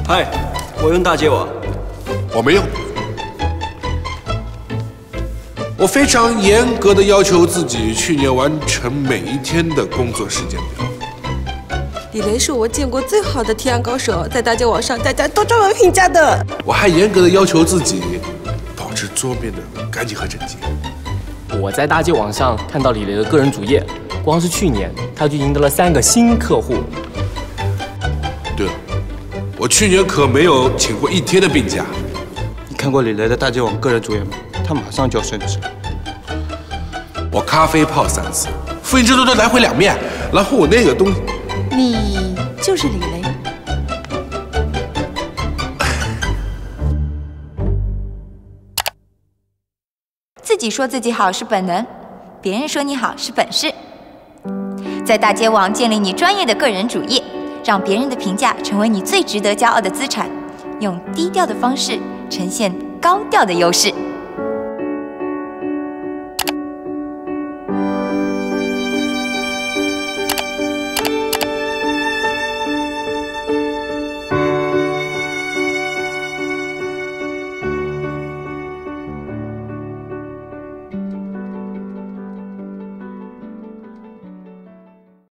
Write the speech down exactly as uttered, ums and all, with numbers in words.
嗨，我用大街网。 我没用。我非常严格的要求自己去年完成每一天的工作时间表。 李雷是我见过最好的提案高手，在大街网上大家都这么评价的。 我还严格的要求自己保持桌面的干净和整洁。 我在大街网上看到李雷的个人主页，光是去年他就赢得了三个新客户。 对了，我去年可没有请过一天的病假。 你看过李雷的大街网个人主页吗？他马上就要升职。 我咖啡泡三次，复印制作都来回两面，然后我那个东西。 你就是李雷。自己说自己好是本能，别人说你好是本事。在大街网建立你专业的个人主页，让别人的评价成为你最值得骄傲的资产，用低调的方式呈现高调的优势。